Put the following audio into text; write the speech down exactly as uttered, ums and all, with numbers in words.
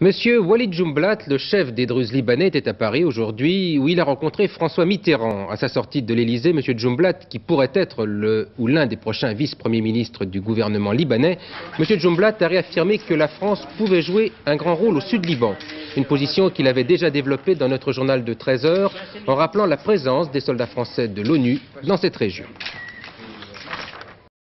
Monsieur Walid Jumblatt, le chef des Druzes libanais, était à Paris aujourd'hui où il a rencontré François Mitterrand. À sa sortie de l'Élysée, Monsieur Jumblatt, qui pourrait être le ou l'un des prochains vice-premiers ministres du gouvernement libanais, Monsieur Jumblatt a réaffirmé que la France pouvait jouer un grand rôle au Sud-Liban. Une position qu'il avait déjà développée dans notre journal de treize heures en rappelant la présence des soldats français de l'ONU dans cette région.